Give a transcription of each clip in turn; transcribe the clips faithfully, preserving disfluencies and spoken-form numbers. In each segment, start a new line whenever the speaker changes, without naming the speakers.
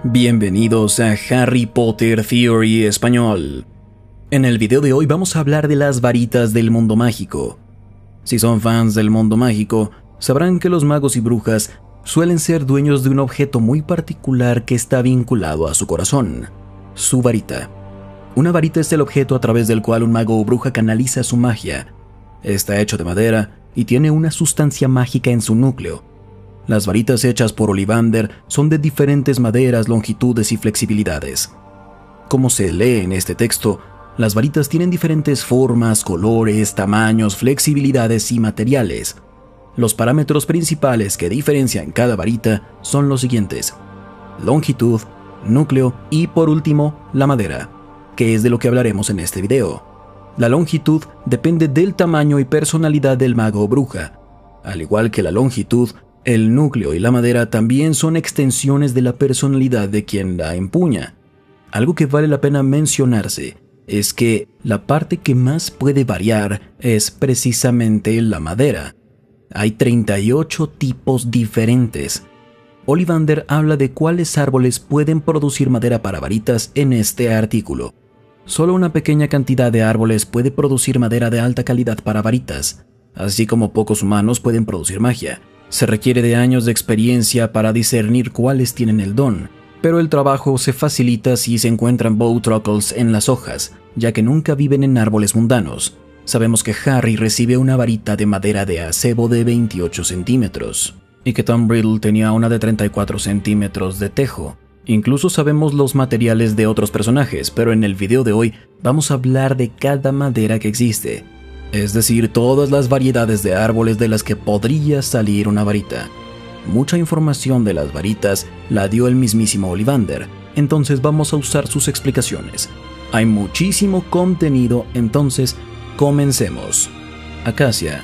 Bienvenidos a Harry Potter Theory Español. En el video de hoy vamos a hablar de las varitas del mundo mágico. Si son fans del mundo mágico, sabrán que los magos y brujas suelen ser dueños de un objeto muy particular que está vinculado a su corazón, su varita. Una varita es el objeto a través del cual un mago o bruja canaliza su magia. Está hecho de madera y tiene una sustancia mágica en su núcleo. Las varitas hechas por Ollivander son de diferentes maderas, longitudes y flexibilidades. Como se lee en este texto, las varitas tienen diferentes formas, colores, tamaños, flexibilidades y materiales. Los parámetros principales que diferencian cada varita son los siguientes: longitud, núcleo y, por último, la madera, que es de lo que hablaremos en este video. La longitud depende del tamaño y personalidad del mago o bruja. Al igual que la longitud, el núcleo y la madera también son extensiones de la personalidad de quien la empuña. Algo que vale la pena mencionarse es que la parte que más puede variar es precisamente la madera. Hay treinta y ocho tipos diferentes. Ollivander habla de cuáles árboles pueden producir madera para varitas en este artículo. Solo una pequeña cantidad de árboles puede producir madera de alta calidad para varitas, así como pocos humanos pueden producir magia. Se requiere de años de experiencia para discernir cuáles tienen el don, pero el trabajo se facilita si se encuentran bowtruckles en las hojas, ya que nunca viven en árboles mundanos. Sabemos que Harry recibe una varita de madera de acebo de veintiocho centímetros, y que Tom Riddle tenía una de treinta y cuatro centímetros de tejo. Incluso sabemos los materiales de otros personajes, pero en el video de hoy vamos a hablar de cada madera que existe. Es decir, todas las variedades de árboles de las que podría salir una varita. Mucha información de las varitas la dio el mismísimo Ollivander, entonces vamos a usar sus explicaciones. Hay muchísimo contenido, entonces comencemos. Acacia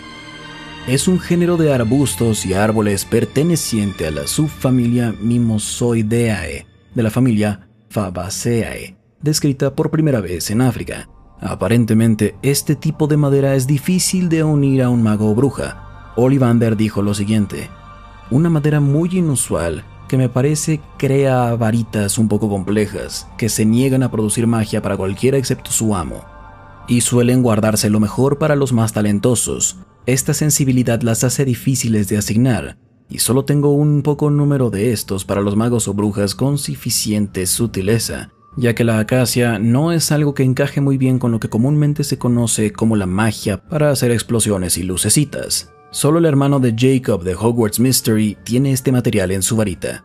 es un género de arbustos y árboles perteneciente a la subfamilia Mimosoideae, de la familia Fabaceae, descrita por primera vez en África. Aparentemente, este tipo de madera es difícil de unir a un mago o bruja. Ollivander dijo lo siguiente: una madera muy inusual que me parece crea varitas un poco complejas, que se niegan a producir magia para cualquiera excepto su amo, y suelen guardarse lo mejor para los más talentosos. Esta sensibilidad las hace difíciles de asignar, y solo tengo un poco número de estos para los magos o brujas con suficiente sutileza, ya que la acacia no es algo que encaje muy bien con lo que comúnmente se conoce como la magia para hacer explosiones y lucecitas. Solo el hermano de Jacob de Hogwarts Mystery tiene este material en su varita.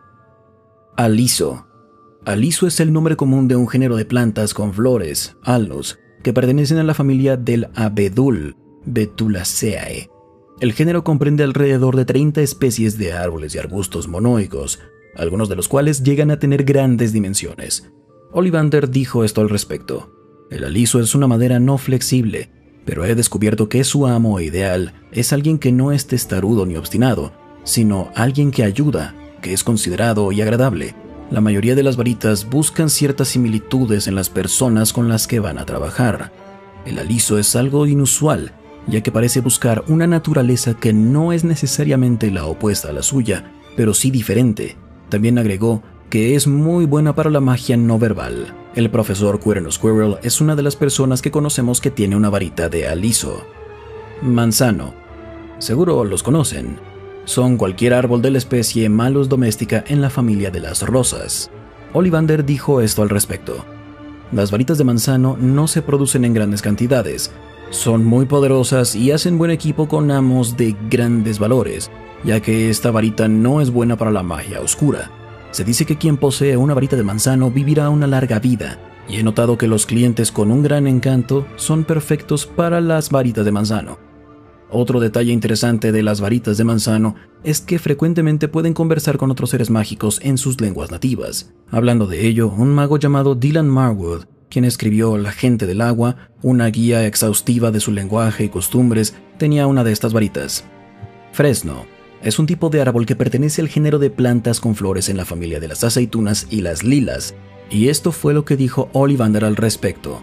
Aliso. Aliso es el nombre común de un género de plantas con flores, alnus, que pertenecen a la familia del abedul, Betulaceae. El género comprende alrededor de treinta especies de árboles y arbustos monoicos, algunos de los cuales llegan a tener grandes dimensiones. Ollivander dijo esto al respecto: el aliso es una madera no flexible, pero he descubierto que su amo ideal es alguien que no es testarudo ni obstinado, sino alguien que ayuda, que es considerado y agradable. La mayoría de las varitas buscan ciertas similitudes en las personas con las que van a trabajar. El aliso es algo inusual, ya que parece buscar una naturaleza que no es necesariamente la opuesta a la suya, pero sí diferente. También agregó que es muy buena para la magia no verbal. El profesor Quirrell Squirrel es una de las personas que conocemos que tiene una varita de aliso. Manzano. Seguro los conocen. Son cualquier árbol de la especie Malus domestica en la familia de las rosas. Ollivander dijo esto al respecto: las varitas de manzano no se producen en grandes cantidades. Son muy poderosas y hacen buen equipo con amos de grandes valores, ya que esta varita no es buena para la magia oscura. Se dice que quien posee una varita de manzano vivirá una larga vida, y he notado que los clientes con un gran encanto son perfectos para las varitas de manzano. Otro detalle interesante de las varitas de manzano es que frecuentemente pueden conversar con otros seres mágicos en sus lenguas nativas. Hablando de ello, un mago llamado Dylan Marwood, quien escribió La gente del agua, una guía exhaustiva de su lenguaje y costumbres, tenía una de estas varitas. Fresno. Es un tipo de árbol que pertenece al género de plantas con flores en la familia de las aceitunas y las lilas, y esto fue lo que dijo Ollivander al respecto: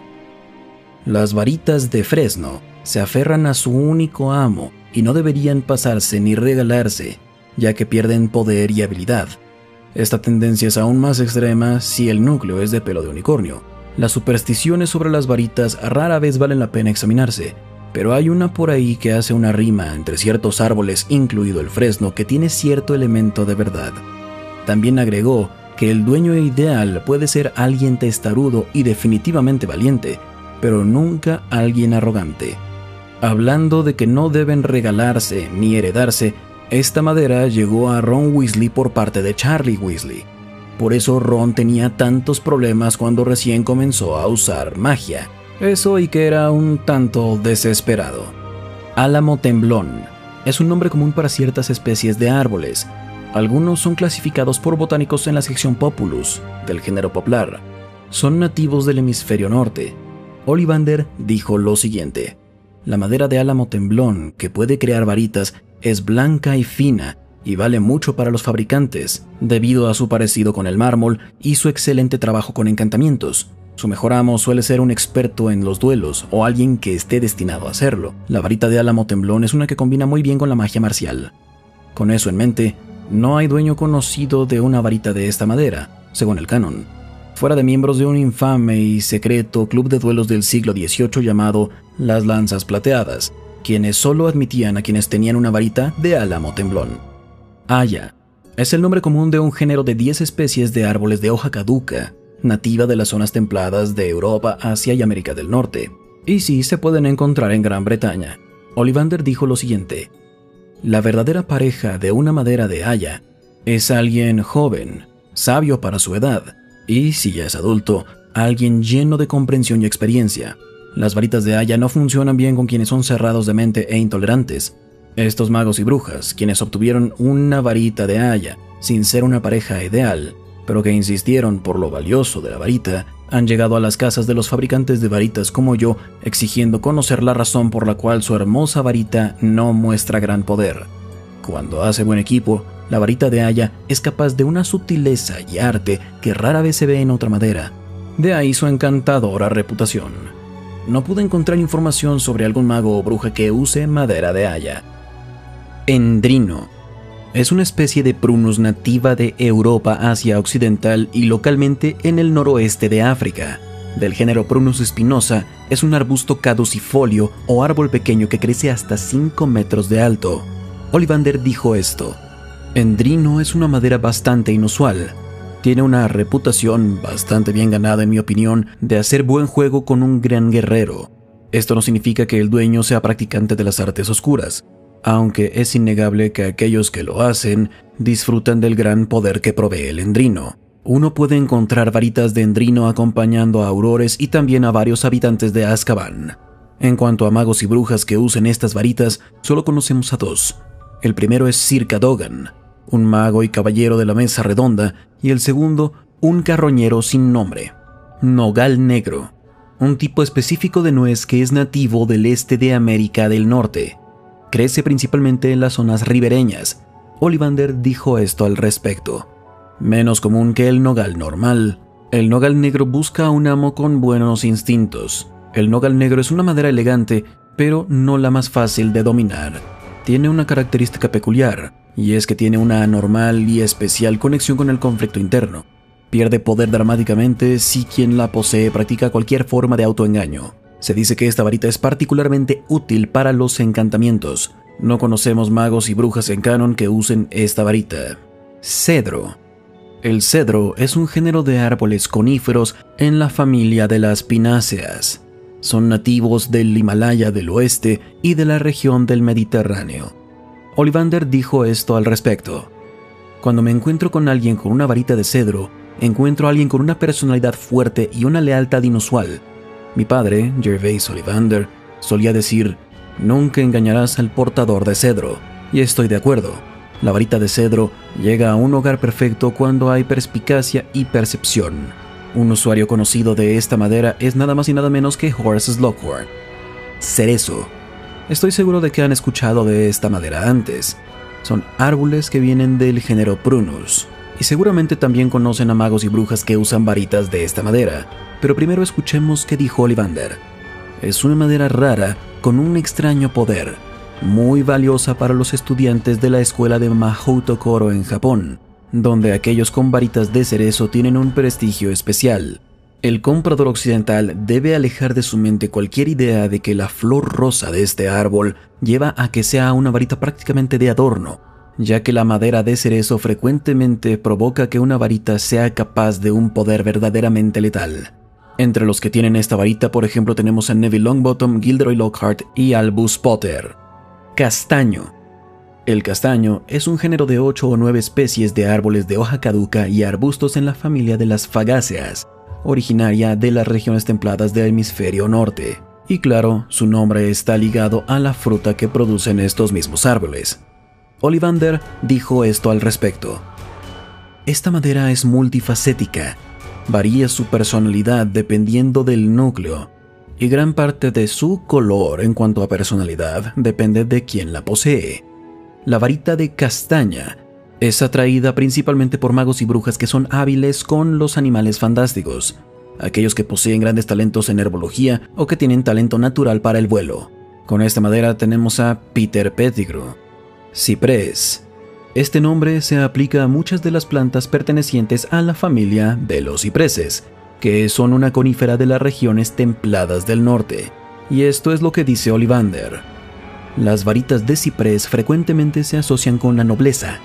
las varitas de fresno se aferran a su único amo y no deberían pasarse ni regalarse, ya que pierden poder y habilidad. Esta tendencia es aún más extrema si el núcleo es de pelo de unicornio. Las supersticiones sobre las varitas rara vez valen la pena examinarse, pero hay una por ahí que hace una rima entre ciertos árboles, incluido el fresno, que tiene cierto elemento de verdad. También agregó que el dueño ideal puede ser alguien testarudo y definitivamente valiente, pero nunca alguien arrogante. Hablando de que no deben regalarse ni heredarse, esta madera llegó a Ron Weasley por parte de Charlie Weasley. Por eso Ron tenía tantos problemas cuando recién comenzó a usar magia. Eso y que era un tanto desesperado. Álamo temblón es un nombre común para ciertas especies de árboles. Algunos son clasificados por botánicos en la sección Populus, del género Poplar. Son nativos del hemisferio norte. Ollivander dijo lo siguiente: la madera de álamo temblón, que puede crear varitas, es blanca y fina y vale mucho para los fabricantes, debido a su parecido con el mármol y su excelente trabajo con encantamientos. Su mejor amo suele ser un experto en los duelos o alguien que esté destinado a hacerlo. La varita de álamo temblón es una que combina muy bien con la magia marcial. Con eso en mente, no hay dueño conocido de una varita de esta madera, según el canon, fuera de miembros de un infame y secreto club de duelos del siglo dieciocho llamado las Lanzas Plateadas, quienes solo admitían a quienes tenían una varita de álamo temblón. Haya es el nombre común de un género de diez especies de árboles de hoja caduca, nativa de las zonas templadas de Europa, Asia y América del Norte, y sí se pueden encontrar en Gran Bretaña. Ollivander dijo lo siguiente: la verdadera pareja de una madera de haya es alguien joven, sabio para su edad, y si ya es adulto, alguien lleno de comprensión y experiencia. Las varitas de haya no funcionan bien con quienes son cerrados de mente e intolerantes. Estos magos y brujas, quienes obtuvieron una varita de haya sin ser una pareja ideal, pero que insistieron por lo valioso de la varita, han llegado a las casas de los fabricantes de varitas como yo, exigiendo conocer la razón por la cual su hermosa varita no muestra gran poder. Cuando hace buen equipo, la varita de haya es capaz de una sutileza y arte que rara vez se ve en otra madera. De ahí su encantadora reputación. No pude encontrar información sobre algún mago o bruja que use madera de haya. Endrino es una especie de prunus nativa de Europa, Asia Occidental y localmente en el noroeste de África. Del género Prunus spinosa, es un arbusto caducifolio o árbol pequeño que crece hasta cinco metros de alto. Ollivander dijo esto: Endrino es una madera bastante inusual. Tiene una reputación bastante bien ganada, en mi opinión, de hacer buen juego con un gran guerrero. Esto no significa que el dueño sea practicante de las artes oscuras, aunque es innegable que aquellos que lo hacen disfrutan del gran poder que provee el endrino. Uno puede encontrar varitas de endrino acompañando a aurores y también a varios habitantes de Azkaban. En cuanto a magos y brujas que usen estas varitas, solo conocemos a dos. El primero es Sir Cadogan, un mago y caballero de la mesa redonda, y el segundo, un carroñero sin nombre, Nogal Negro, un tipo específico de nuez que es nativo del este de América del Norte. Crece principalmente en las zonas ribereñas. Ollivander dijo esto al respecto: menos común que el nogal normal. El nogal negro busca a un amo con buenos instintos. El nogal negro es una madera elegante, pero no la más fácil de dominar. Tiene una característica peculiar, y es que tiene una anormal y especial conexión con el conflicto interno. Pierde poder dramáticamente si quien la posee practica cualquier forma de autoengaño. Se dice que esta varita es particularmente útil para los encantamientos. No conocemos magos y brujas en canon que usen esta varita. Cedro. El cedro es un género de árboles coníferos en la familia de las pináceas. Son nativos del Himalaya del oeste y de la región del Mediterráneo. Ollivander dijo esto al respecto: cuando me encuentro con alguien con una varita de cedro, encuentro a alguien con una personalidad fuerte y una lealtad inusual. Mi padre, Gervase Ollivander, solía decir: nunca engañarás al portador de cedro, y estoy de acuerdo. La varita de cedro llega a un hogar perfecto cuando hay perspicacia y percepción. Un usuario conocido de esta madera es nada más y nada menos que Horace Slughorn. Cerezo. Estoy seguro de que han escuchado de esta madera antes. Son árboles que vienen del género Prunus, y seguramente también conocen a magos y brujas que usan varitas de esta madera. Pero primero escuchemos qué dijo Ollivander. Es una madera rara con un extraño poder, muy valiosa para los estudiantes de la escuela de Mahouto Koro en Japón. donde aquellos con varitas de cerezo tienen un prestigio especial. El comprador occidental debe alejar de su mente cualquier idea de que la flor rosa de este árbol lleva a que sea una varita prácticamente de adorno, ya que la madera de cerezo frecuentemente provoca que una varita sea capaz de un poder verdaderamente letal. Entre los que tienen esta varita, por ejemplo, tenemos a Neville Longbottom, Gilderoy Lockhart y Albus Potter. Castaño. El castaño es un género de ocho o nueve especies de árboles de hoja caduca y arbustos en la familia de las fagáceas, originaria de las regiones templadas del hemisferio norte. Y claro, su nombre está ligado a la fruta que producen estos mismos árboles. Ollivander dijo esto al respecto: esta madera es multifacética, varía su personalidad dependiendo del núcleo, y gran parte de su color en cuanto a personalidad depende de quien la posee. La varita de castaña es atraída principalmente por magos y brujas que son hábiles con los animales fantásticos, aquellos que poseen grandes talentos en herbología o que tienen talento natural para el vuelo. Con esta madera tenemos a Peter Pettigrew. Ciprés. Este nombre se aplica a muchas de las plantas pertenecientes a la familia de los cipreses, que son una conífera de las regiones templadas del norte. Y esto es lo que dice Ollivander: las varitas de ciprés frecuentemente se asocian con la nobleza.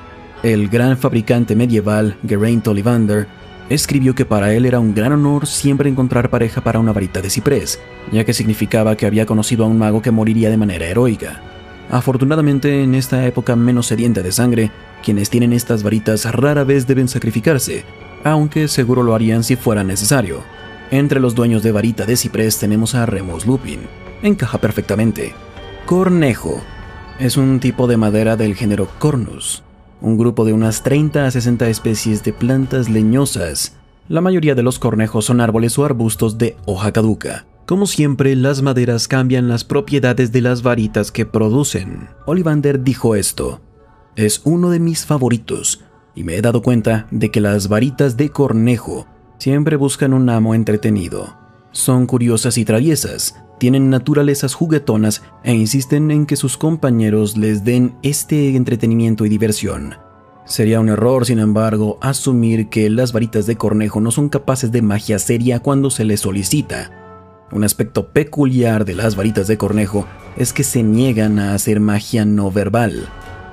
El gran fabricante medieval Geraint Ollivander escribió que para él era un gran honor siempre encontrar pareja para una varita de ciprés, ya que significaba que había conocido a un mago que moriría de manera heroica. Afortunadamente, en esta época menos sedienta de sangre, quienes tienen estas varitas rara vez deben sacrificarse, aunque seguro lo harían si fuera necesario. Entre los dueños de varita de ciprés tenemos a Remus Lupin. Encaja perfectamente. Cornejo. Es un tipo de madera del género Cornus, un grupo de unas treinta a sesenta especies de plantas leñosas. La mayoría de los cornejos son árboles o arbustos de hoja caduca. Como siempre, las maderas cambian las propiedades de las varitas que producen. Ollivander dijo esto: es uno de mis favoritos, y me he dado cuenta de que las varitas de cornejo siempre buscan un amo entretenido. Son curiosas y traviesas, tienen naturalezas juguetonas e insisten en que sus compañeros les den este entretenimiento y diversión. Sería un error, sin embargo, asumir que las varitas de cornejo no son capaces de magia seria cuando se les solicita. Un aspecto peculiar de las varitas de cornejo es que se niegan a hacer magia no verbal.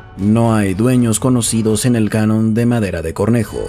No hay dueños conocidos en el canon de madera de cornejo.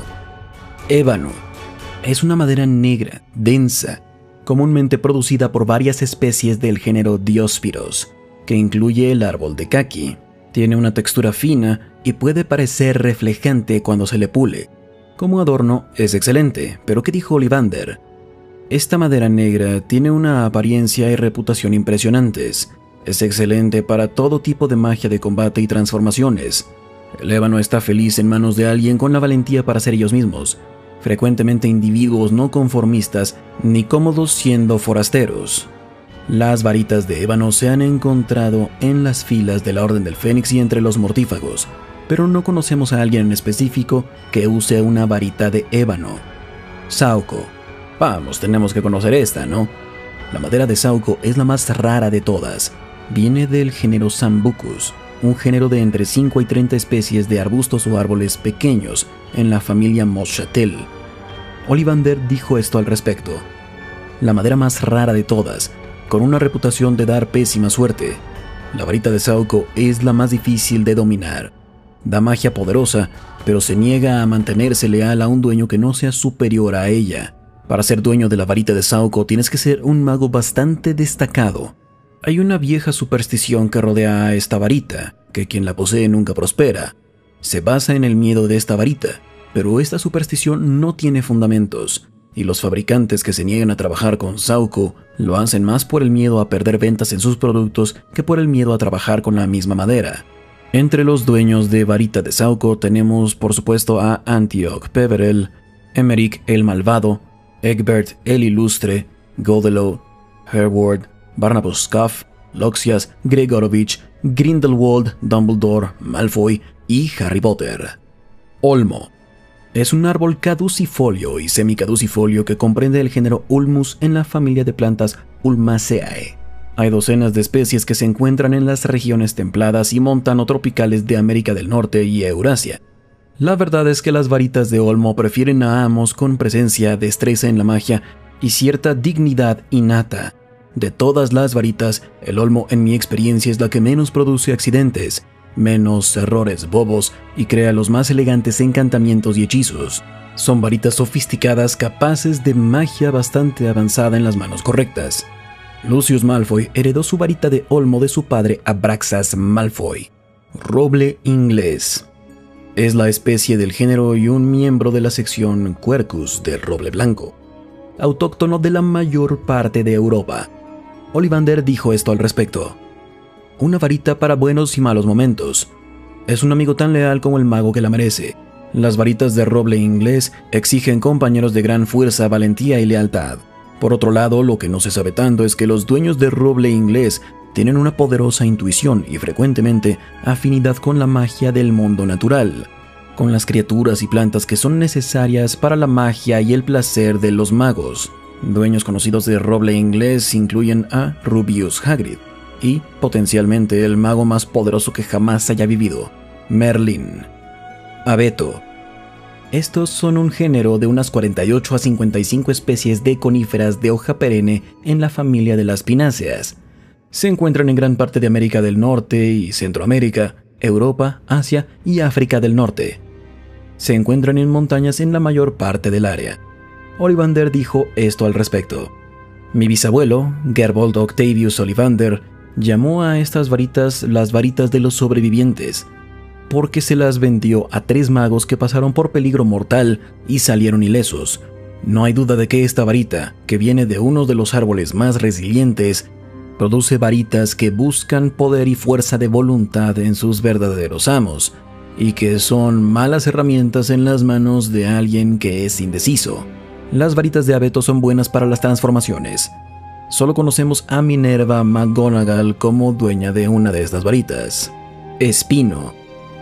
Ébano. Es una madera negra, densa, comúnmente producida por varias especies del género Diospyros, que incluye el árbol de caqui. Tiene una textura fina y puede parecer reflejante cuando se le pule. Como adorno es excelente, pero ¿qué dijo Ollivander? Esta madera negra tiene una apariencia y reputación impresionantes. Es excelente para todo tipo de magia de combate y transformaciones. El ébano está feliz en manos de alguien con la valentía para ser ellos mismos, frecuentemente individuos no conformistas ni cómodos siendo forasteros. Las varitas de ébano se han encontrado en las filas de la Orden del Fénix y entre los mortífagos, pero no conocemos a alguien en específico que use una varita de ébano. Saúco. Vamos, tenemos que conocer esta, ¿no? La madera de saúco es la más rara de todas. Viene del género Sambucus, un género de entre cinco y treinta especies de arbustos o árboles pequeños en la familia Moschatel. Ollivander dijo esto al respecto: la madera más rara de todas, con una reputación de dar pésima suerte. La varita de saúco es la más difícil de dominar. Da magia poderosa, pero se niega a mantenerse leal a un dueño que no sea superior a ella. Para ser dueño de la varita de saúco tienes que ser un mago bastante destacado. Hay una vieja superstición que rodea a esta varita, que quien la posee nunca prospera. Se basa en el miedo de esta varita, pero esta superstición no tiene fundamentos, y los fabricantes que se niegan a trabajar con saúco lo hacen más por el miedo a perder ventas en sus productos que por el miedo a trabajar con la misma madera. Entre los dueños de varita de saúco tenemos por supuesto a Antioch Peverell, Emeric el Malvado, Egbert el Ilustre, Godelow, Hereward, Barnabas Scuff, Loxias, Gregorovich, Grindelwald, Dumbledore, Malfoy y Harry Potter. Olmo. Es un árbol caducifolio y semicaducifolio que comprende el género Ulmus en la familia de plantas Ulmaceae. Hay docenas de especies que se encuentran en las regiones templadas y montano-tropicales de América del Norte y Eurasia. La verdad es que las varitas de olmo prefieren a amos con presencia, destreza en la magia y cierta dignidad innata. De todas las varitas, el olmo en mi experiencia es la que menos produce accidentes, menos errores bobos y crea los más elegantes encantamientos y hechizos. Son varitas sofisticadas capaces de magia bastante avanzada en las manos correctas. Lucius Malfoy heredó su varita de olmo de su padre Abraxas Malfoy. Roble inglés. Es la especie del género y un miembro de la sección Quercus del roble blanco, autóctono de la mayor parte de Europa. Ollivander dijo esto al respecto: una varita para buenos y malos momentos. Es un amigo tan leal como el mago que la merece. Las varitas de roble inglés exigen compañeros de gran fuerza, valentía y lealtad. Por otro lado, lo que no se sabe tanto es que los dueños de roble inglés tienen una poderosa intuición y frecuentemente afinidad con la magia del mundo natural, con las criaturas y plantas que son necesarias para la magia y el placer de los magos. Dueños conocidos de roble inglés incluyen a Rubius Hagrid y, potencialmente, el mago más poderoso que jamás haya vivido, Merlin. Abeto. Estos son un género de unas cuarenta y ocho a cincuenta y cinco especies de coníferas de hoja perenne en la familia de las pináceas. Se encuentran en gran parte de América del Norte y Centroamérica, Europa, Asia y África del Norte. Se encuentran en montañas en la mayor parte del área. Ollivander dijo esto al respecto: mi bisabuelo, Gerbold Octavius Ollivander, llamó a estas varitas las varitas de los sobrevivientes, porque se las vendió a tres magos que pasaron por peligro mortal y salieron ilesos. No hay duda de que esta varita, que viene de uno de los árboles más resilientes, produce varitas que buscan poder y fuerza de voluntad en sus verdaderos amos, y que son malas herramientas en las manos de alguien que es indeciso. Las varitas de abeto son buenas para las transformaciones. Solo conocemos a Minerva McGonagall como dueña de una de estas varitas. Espino.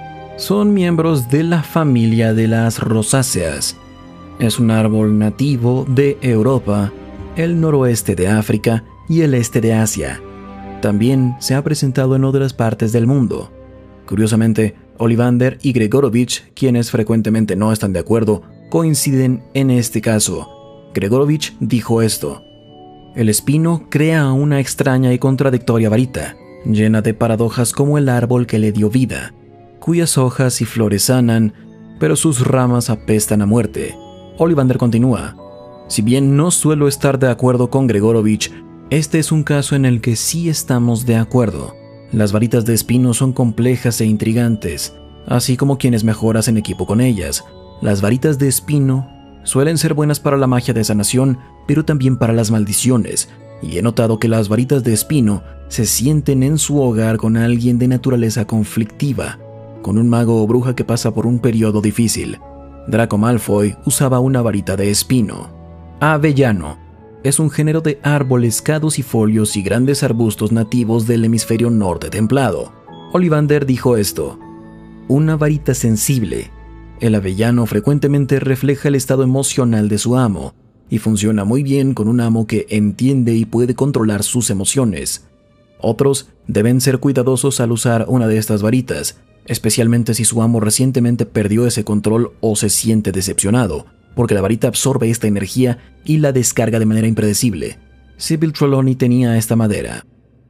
Son miembros de la familia de las rosáceas. Es un árbol nativo de Europa, el noroeste de África y el este de Asia. También se ha presentado en otras partes del mundo. Curiosamente, Ollivander y Gregorovich, quienes frecuentemente no están de acuerdo, coinciden en este caso. Gregorovich dijo esto: el espino crea una extraña y contradictoria varita, llena de paradojas como el árbol que le dio vida, cuyas hojas y flores sanan, pero sus ramas apestan a muerte. Ollivander continúa: si bien no suelo estar de acuerdo con Gregorovich, este es un caso en el que sí estamos de acuerdo. Las varitas de espino son complejas e intrigantes, así como quienes mejor hacen equipo con ellas. Las varitas de espino suelen ser buenas para la magia de sanación, pero también para las maldiciones, y he notado que las varitas de espino se sienten en su hogar con alguien de naturaleza conflictiva, con un mago o bruja que pasa por un periodo difícil. Draco Malfoy usaba una varita de espino. Avellano. Es un género de árboles caducifolios y grandes arbustos nativos del hemisferio norte templado. Ollivander dijo esto: una varita sensible. El avellano frecuentemente refleja el estado emocional de su amo, y funciona muy bien con un amo que entiende y puede controlar sus emociones. Otros deben ser cuidadosos al usar una de estas varitas, especialmente si su amo recientemente perdió ese control o se siente decepcionado, porque la varita absorbe esta energía y la descarga de manera impredecible. Sybil Trelawney tenía esta madera.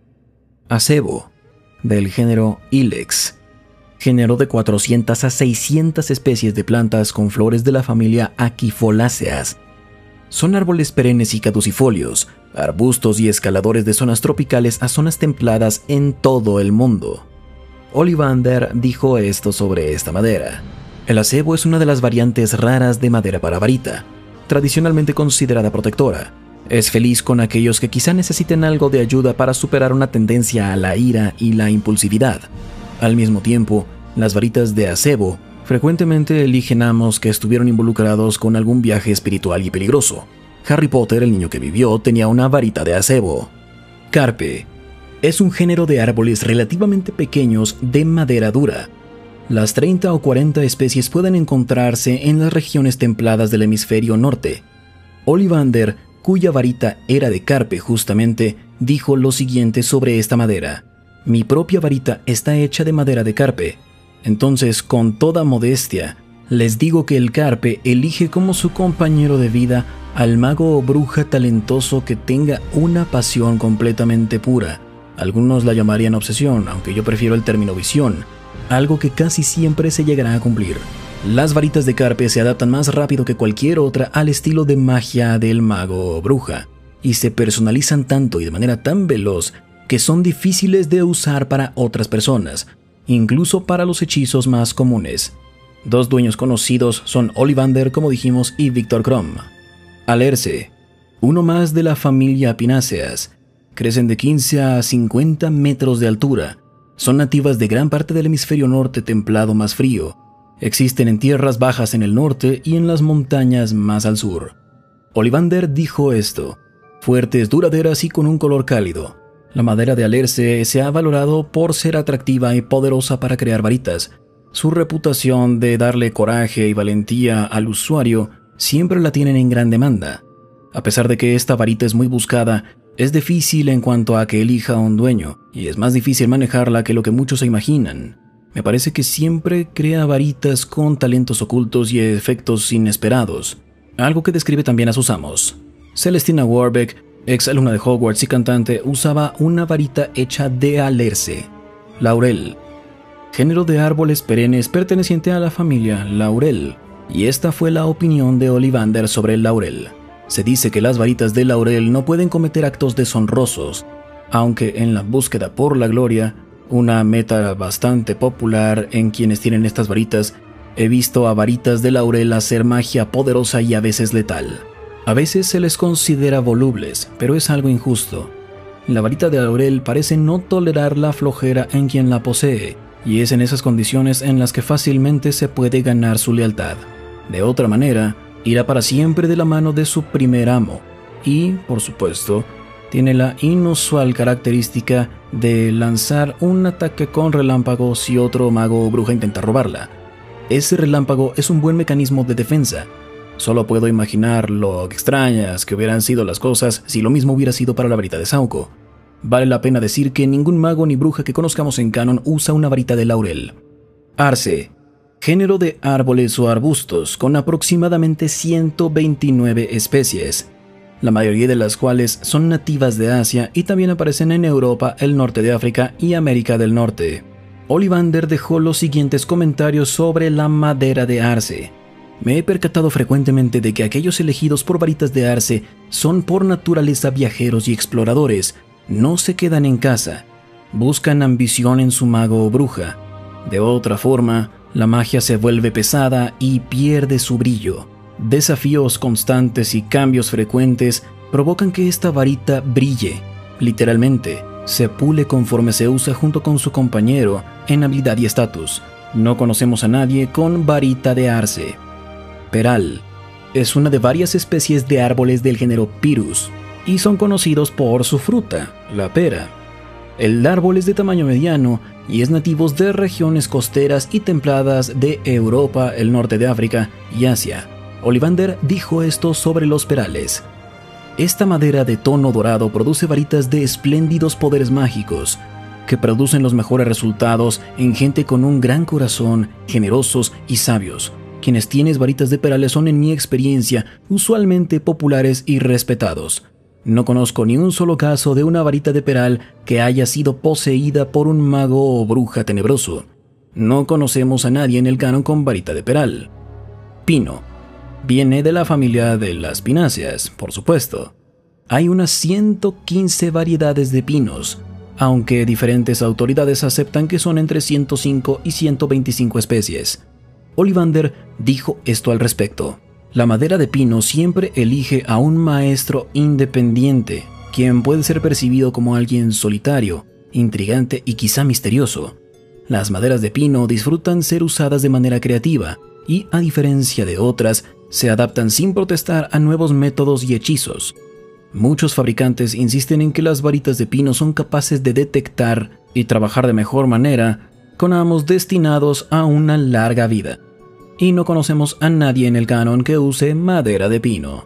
Acebo, del género Ilex, género de cuatrocientas a seiscientas especies de plantas con flores de la familia Aquifolaceas. Son árboles perennes y caducifolios, arbustos y escaladores de zonas tropicales a zonas templadas en todo el mundo. Ollivander dijo esto sobre esta madera: el acebo es una de las variantes raras de madera para varita, tradicionalmente considerada protectora. Es feliz con aquellos que quizá necesiten algo de ayuda para superar una tendencia a la ira y la impulsividad. Al mismo tiempo, las varitas de acebo frecuentemente eligen amos que estuvieron involucrados con algún viaje espiritual y peligroso. Harry Potter, el niño que vivió, tenía una varita de acebo. Carpe. Es un género de árboles relativamente pequeños de madera dura. Las treinta o cuarenta especies pueden encontrarse en las regiones templadas del hemisferio norte. Ollivander, cuya varita era de carpe justamente, dijo lo siguiente sobre esta madera: mi propia varita está hecha de madera de carpe. Entonces, con toda modestia, Les digo que el Carpe elige como su compañero de vida al mago o bruja talentoso que tenga una pasión completamente pura. Algunos la llamarían obsesión, aunque yo prefiero el término visión, algo que casi siempre se llegará a cumplir. Las varitas de Carpe se adaptan más rápido que cualquier otra al estilo de magia del mago o bruja, y se personalizan tanto y de manera tan veloz que son difíciles de usar para otras personas, incluso para los hechizos más comunes. Dos dueños conocidos son Ollivander, como dijimos, y Viktor Krum. Alerce, uno más de la familia Pináceas. Crecen de quince a cincuenta metros de altura. Son nativas de gran parte del hemisferio norte templado más frío. Existen en tierras bajas en el norte y en las montañas más al sur. Ollivander dijo esto: fuertes, duraderas y con un color cálido. La madera de alerce se ha valorado por ser atractiva y poderosa para crear varitas. Su reputación de darle coraje y valentía al usuario siempre la tienen en gran demanda. A pesar de que esta varita es muy buscada, es difícil en cuanto a que elija a un dueño, y es más difícil manejarla que lo que muchos se imaginan. Me parece que siempre crea varitas con talentos ocultos y efectos inesperados, algo que describe también a sus amos. Celestina Warbeck, ex alumna de Hogwarts y cantante, usaba una varita hecha de alerce. Laurel, género de árboles perennes perteneciente a la familia Laurel, y esta fue la opinión de Ollivander sobre el laurel. Se dice que las varitas de laurel no pueden cometer actos deshonrosos, aunque en la búsqueda por la gloria, una meta bastante popular en quienes tienen estas varitas, he visto a varitas de laurel hacer magia poderosa y a veces letal. A veces se les considera volubles, pero es algo injusto. La varita de laurel parece no tolerar la flojera en quien la posee, y es en esas condiciones en las que fácilmente se puede ganar su lealtad. De otra manera, irá para siempre de la mano de su primer amo, y, por supuesto, tiene la inusual característica de lanzar un ataque con relámpago si otro mago o bruja intenta robarla. Ese relámpago es un buen mecanismo de defensa. Solo puedo imaginar lo extrañas que hubieran sido las cosas si lo mismo hubiera sido para la varita de Sauco. Vale la pena decir que ningún mago ni bruja que conozcamos en canon usa una varita de laurel. Arce, género de árboles o arbustos con aproximadamente ciento veintinueve especies, la mayoría de las cuales son nativas de Asia y también aparecen en Europa, el norte de África y América del Norte. Ollivander dejó los siguientes comentarios sobre la madera de arce. Me he percatado frecuentemente de que aquellos elegidos por varitas de arce son por naturaleza viajeros y exploradores. No se quedan en casa, buscan ambición en su mago o bruja. De otra forma, la magia se vuelve pesada y pierde su brillo. Desafíos constantes y cambios frecuentes provocan que esta varita brille. Literalmente, se pule conforme se usa junto con su compañero en habilidad y estatus. No conocemos a nadie con varita de arce. Peral es una de varias especies de árboles del género Pyrus, y son conocidos por su fruta, la pera. El árbol es de tamaño mediano y es nativo de regiones costeras y templadas de Europa, el norte de África y Asia. Ollivander dijo esto sobre los perales: esta madera de tono dorado produce varitas de espléndidos poderes mágicos, que producen los mejores resultados en gente con un gran corazón, generosos y sabios. Quienes tienen varitas de perales son, en mi experiencia, usualmente populares y respetados. No conozco ni un solo caso de una varita de peral que haya sido poseída por un mago o bruja tenebroso. No conocemos a nadie en el canon con varita de peral. Pino. Viene de la familia de las pináceas, por supuesto. Hay unas ciento quince variedades de pinos, aunque diferentes autoridades aceptan que son entre ciento cinco y ciento veinticinco especies. Ollivander dijo esto al respecto: la madera de pino siempre elige a un maestro independiente, quien puede ser percibido como alguien solitario, intrigante y quizá misterioso. Las maderas de pino disfrutan ser usadas de manera creativa y, a diferencia de otras, se adaptan sin protestar a nuevos métodos y hechizos. Muchos fabricantes insisten en que las varitas de pino son capaces de detectar y trabajar de mejor manera con amos destinados a una larga vida. Y no conocemos a nadie en el canon que use madera de pino.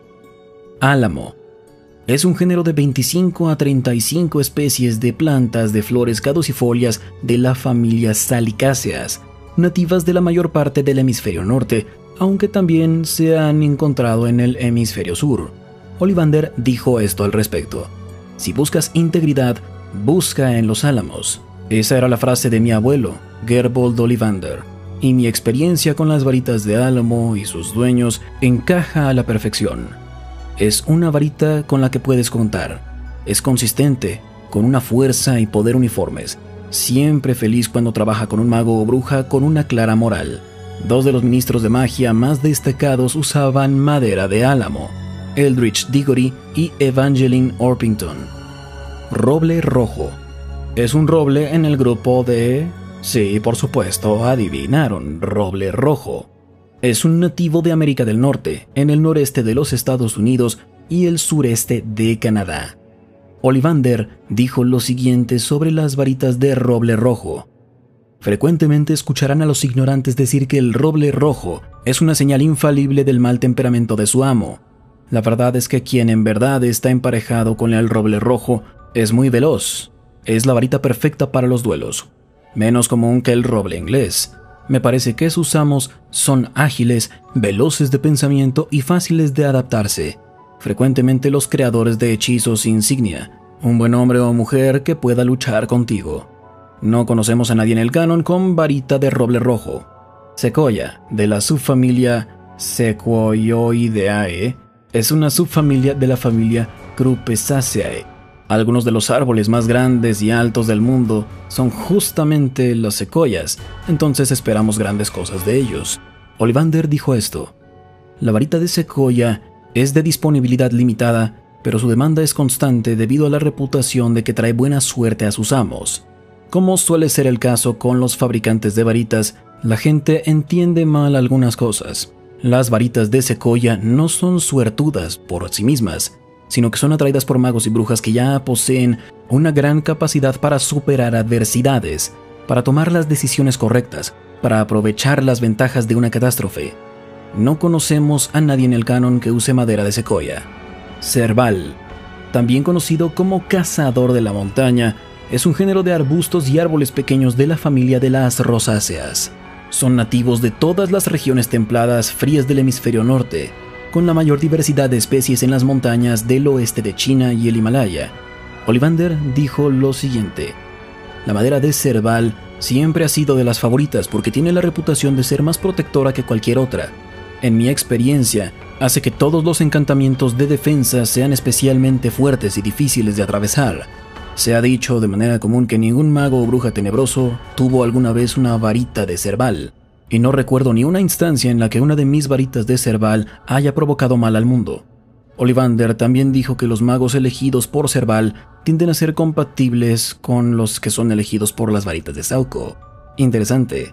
Álamo. Es un género de veinticinco a treinta y cinco especies de plantas de flores caducifolias de la familia Salicáceas, nativas de la mayor parte del hemisferio norte, aunque también se han encontrado en el hemisferio sur. Ollivander dijo esto al respecto: si buscas integridad, busca en los álamos. Esa era la frase de mi abuelo, Gerbold Ollivander, y mi experiencia con las varitas de álamo y sus dueños encaja a la perfección. Es una varita con la que puedes contar. Es consistente, con una fuerza y poder uniformes. Siempre feliz cuando trabaja con un mago o bruja con una clara moral. Dos de los ministros de magia más destacados usaban madera de álamo: Eldritch Diggory y Evangeline Orpington. Roble rojo. Es un roble en el grupo de... Sí, por supuesto, adivinaron, roble rojo. Es un nativo de América del Norte, en el noreste de los Estados Unidos y el sureste de Canadá. Ollivander dijo lo siguiente sobre las varitas de roble rojo: frecuentemente escucharán a los ignorantes decir que el roble rojo es una señal infalible del mal temperamento de su amo. La verdad es que quien en verdad está emparejado con el roble rojo es muy veloz. Es la varita perfecta para los duelos. Menos común que el roble inglés. Me parece que sus amos son ágiles, veloces de pensamiento y fáciles de adaptarse. Frecuentemente los creadores de hechizos insignia. Un buen hombre o mujer que pueda luchar contigo. No conocemos a nadie en el canon con varita de roble rojo. Sequoia, de la subfamilia Sequoioideae, es una subfamilia de la familia Crupesaceae. Algunos de los árboles más grandes y altos del mundo son justamente las secoyas, entonces esperamos grandes cosas de ellos. Ollivander dijo esto: la varita de secoya es de disponibilidad limitada, pero su demanda es constante debido a la reputación de que trae buena suerte a sus amos. Como suele ser el caso con los fabricantes de varitas, la gente entiende mal algunas cosas. Las varitas de secoya no son suertudas por sí mismas, sino que son atraídas por magos y brujas que ya poseen una gran capacidad para superar adversidades, para tomar las decisiones correctas, para aprovechar las ventajas de una catástrofe. No conocemos a nadie en el canon que use madera de secoya. Cerval, también conocido como cazador de la montaña, es un género de arbustos y árboles pequeños de la familia de las rosáceas. Son nativos de todas las regiones templadas frías del hemisferio norte, con la mayor diversidad de especies en las montañas del oeste de China y el Himalaya. Ollivander dijo lo siguiente: la madera de cerval siempre ha sido de las favoritas porque tiene la reputación de ser más protectora que cualquier otra. En mi experiencia, hace que todos los encantamientos de defensa sean especialmente fuertes y difíciles de atravesar. Se ha dicho de manera común que ningún mago o bruja tenebroso tuvo alguna vez una varita de cerval. Y no recuerdo ni una instancia en la que una de mis varitas de cerval haya provocado mal al mundo. Ollivander también dijo que los magos elegidos por cerval tienden a ser compatibles con los que son elegidos por las varitas de sauco. Interesante.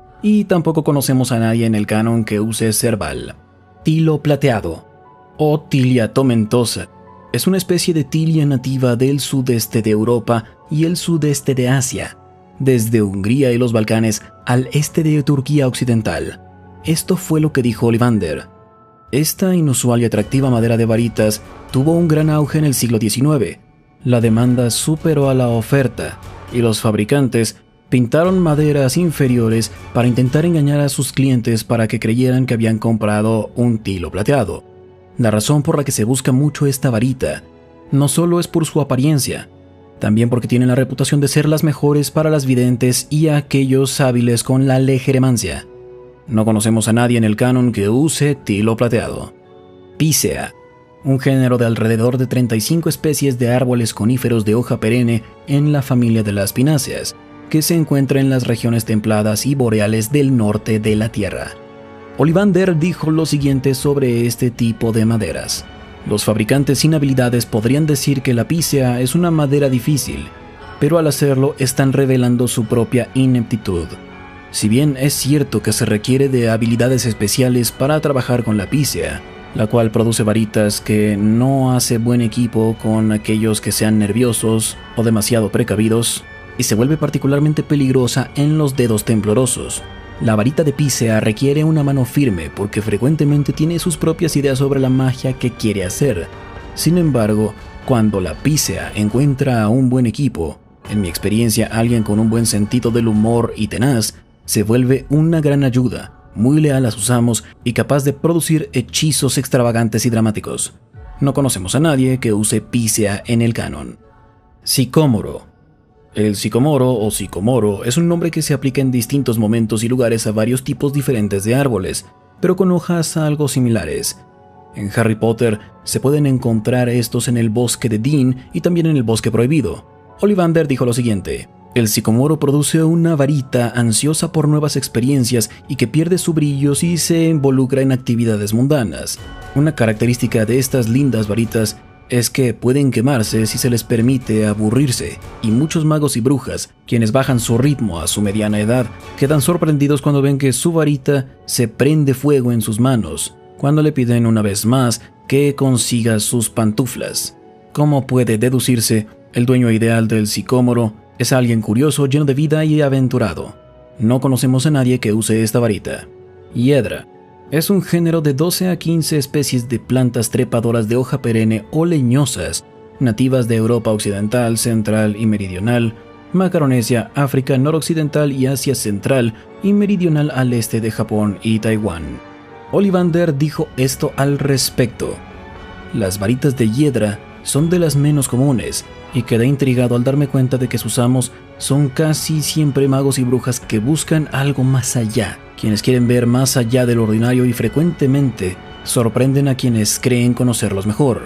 Y tampoco conocemos a nadie en el canon que use cerval. Tilo plateado, o Tilia tomentosa, es una especie de tilia nativa del sudeste de Europa y el sudeste de Asia, desde Hungría y los Balcanes al este de Turquía occidental. Esto fue lo que dijo Ollivander. Esta inusual y atractiva madera de varitas tuvo un gran auge en el siglo diecinueve. La demanda superó a la oferta, y los fabricantes pintaron maderas inferiores para intentar engañar a sus clientes para que creyeran que habían comprado un tilo plateado. La razón por la que se busca mucho esta varita no solo es por su apariencia, también porque tienen la reputación de ser las mejores para las videntes y aquellos hábiles con la legeremancia. No conocemos a nadie en el canon que use tilo plateado. Picea, un género de alrededor de treinta y cinco especies de árboles coníferos de hoja perenne en la familia de las pináceas, que se encuentra en las regiones templadas y boreales del norte de la Tierra. Ollivander dijo lo siguiente sobre este tipo de maderas: los fabricantes sin habilidades podrían decir que la pícea es una madera difícil, pero al hacerlo están revelando su propia ineptitud. Si bien es cierto que se requiere de habilidades especiales para trabajar con la pícea, la cual produce varitas que no hace buen equipo con aquellos que sean nerviosos o demasiado precavidos, y se vuelve particularmente peligrosa en los dedos temblorosos. La varita de pícea requiere una mano firme porque frecuentemente tiene sus propias ideas sobre la magia que quiere hacer. Sin embargo, cuando la pícea encuentra a un buen equipo, en mi experiencia alguien con un buen sentido del humor y tenaz, se vuelve una gran ayuda, muy leal a sus amos y capaz de producir hechizos extravagantes y dramáticos. No conocemos a nadie que use pícea en el canon. Sicómoro. El sicomoro o sicomoro es un nombre que se aplica en distintos momentos y lugares a varios tipos diferentes de árboles, pero con hojas algo similares. En Harry Potter se pueden encontrar estos en el bosque de Dean y también en el bosque prohibido. Ollivander dijo lo siguiente: el sicomoro produce una varita ansiosa por nuevas experiencias y que pierde su brillo si se involucra en actividades mundanas. Una característica de estas lindas varitas es que pueden quemarse si se les permite aburrirse, y muchos magos y brujas, quienes bajan su ritmo a su mediana edad, quedan sorprendidos cuando ven que su varita se prende fuego en sus manos, cuando le piden una vez más que consiga sus pantuflas. Como puede deducirse, el dueño ideal del sicómoro es alguien curioso, lleno de vida y aventurado. No conocemos a nadie que use esta varita. Hiedra. Es un género de doce a quince especies de plantas trepadoras de hoja perenne o leñosas, nativas de Europa occidental, central y meridional, Macaronesia, África noroccidental y Asia central y meridional al este de Japón y Taiwán. Ollivander dijo esto al respecto: las varitas de hiedra son de las menos comunes, y quedé intrigado al darme cuenta de que sus amos son casi siempre magos y brujas que buscan algo más allá, quienes quieren ver más allá del ordinario y frecuentemente sorprenden a quienes creen conocerlos mejor.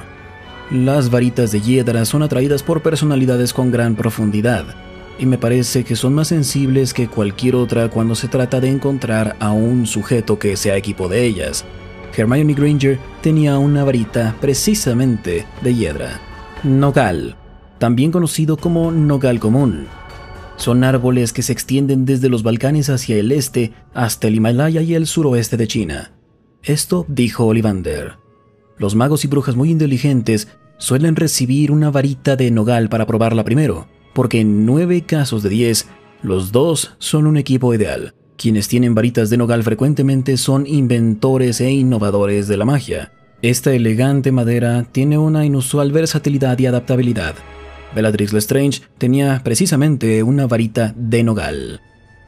Las varitas de hiedra son atraídas por personalidades con gran profundidad, y me parece que son más sensibles que cualquier otra cuando se trata de encontrar a un sujeto que sea equipo de ellas. Hermione Granger tenía una varita precisamente de hiedra. Nogal, también conocido como nogal común. Son árboles que se extienden desde los Balcanes hacia el este hasta el Himalaya y el suroeste de China. Esto dijo Ollivander: los magos y brujas muy inteligentes suelen recibir una varita de nogal para probarla primero, porque en nueve casos de diez, los dos son un equipo ideal. Quienes tienen varitas de nogal frecuentemente son inventores e innovadores de la magia. Esta elegante madera tiene una inusual versatilidad y adaptabilidad. Bellatrix Lestrange tenía precisamente una varita de nogal.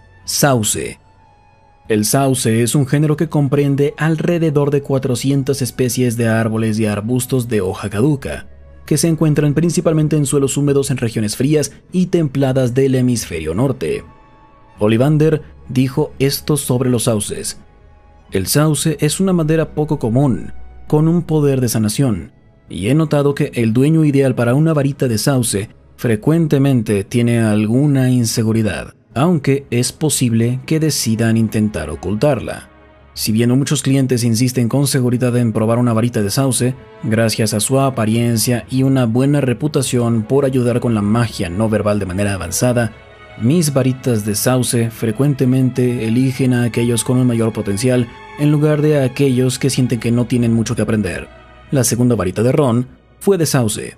Sauce. El sauce es un género que comprende alrededor de cuatrocientas especies de árboles y arbustos de hoja caduca, que se encuentran principalmente en suelos húmedos en regiones frías y templadas del hemisferio norte. Ollivander dijo esto sobre los sauces: el sauce es una madera poco común, con un poder de sanación, y he notado que el dueño ideal para una varita de sauce frecuentemente tiene alguna inseguridad, aunque es posible que decidan intentar ocultarla. Si bien muchos clientes insisten con seguridad en probar una varita de sauce, gracias a su apariencia y una buena reputación por ayudar con la magia no verbal de manera avanzada, mis varitas de sauce frecuentemente eligen a aquellos con un mayor potencial en lugar de a aquellos que sienten que no tienen mucho que aprender. La segunda varita de Ron fue de sauce.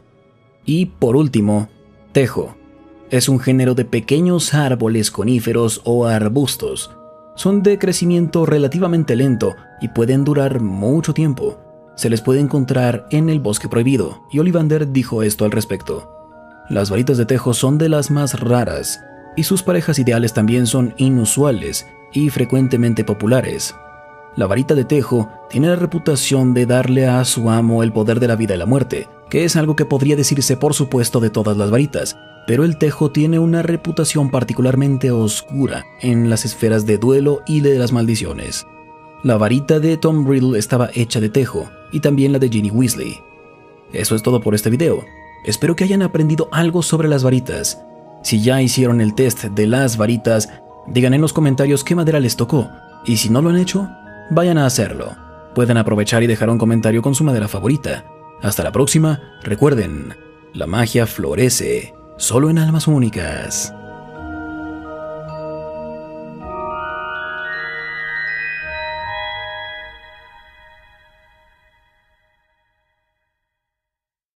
Y por último, tejo. Es un género de pequeños árboles coníferos o arbustos. Son de crecimiento relativamente lento y pueden durar mucho tiempo. Se les puede encontrar en el bosque prohibido, y Ollivander dijo esto al respecto: las varitas de tejo son de las más raras, y sus parejas ideales también son inusuales y frecuentemente populares. La varita de tejo tiene la reputación de darle a su amo el poder de la vida y la muerte, que es algo que podría decirse por supuesto de todas las varitas, pero el tejo tiene una reputación particularmente oscura en las esferas de duelo y de las maldiciones. La varita de Tom Riddle estaba hecha de tejo, y también la de Ginny Weasley. Eso es todo por este video. Espero que hayan aprendido algo sobre las varitas. Si ya hicieron el test de las varitas, digan en los comentarios qué madera les tocó, y si no lo han hecho, vayan a hacerlo. Pueden aprovechar y dejar un comentario con su madera favorita. Hasta la próxima, recuerden, la magia florece solo en almas únicas.